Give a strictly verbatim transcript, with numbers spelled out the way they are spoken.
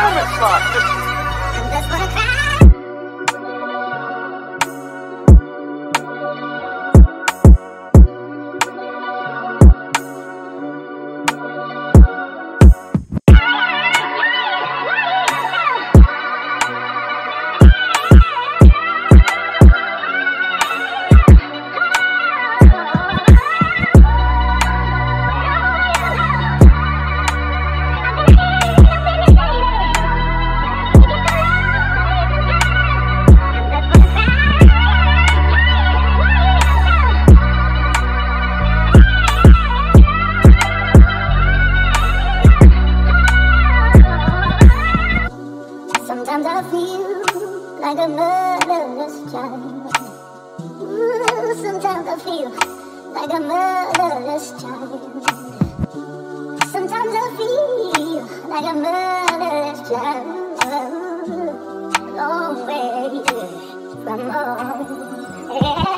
performance like just Just wanna cry. Sometimes I feel like a murderous child. Ooh, sometimes I feel like a murderous child. Sometimes I feel like a murderous child. Long way from home. Yeah.